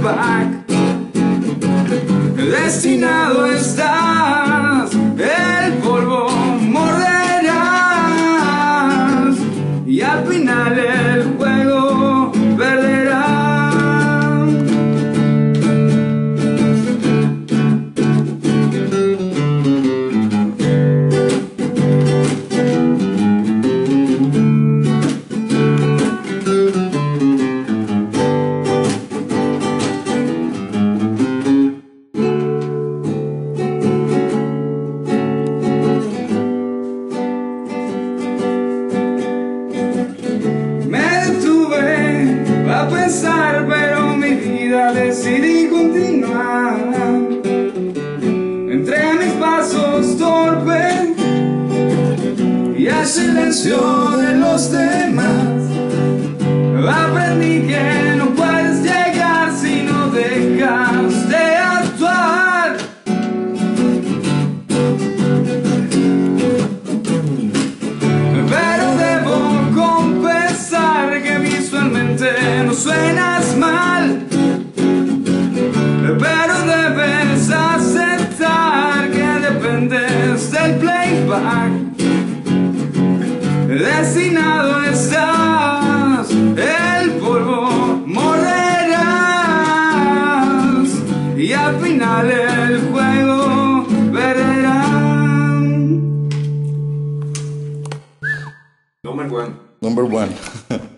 playback. Destinado estás, el polvo morderás y al final el juego perderás. A pensar, pero mi vida decidí continuar. Entre mis pasos torpes y el silencio de los demás, aprendí que no puedes llegar si no dejas de actuar. Pero debo confesar que visualmente no suenas mal, pero debes aceptar que dependes del playback. Destinado estás, el polvo morderás y al final el juego perderás. Number one. Number one.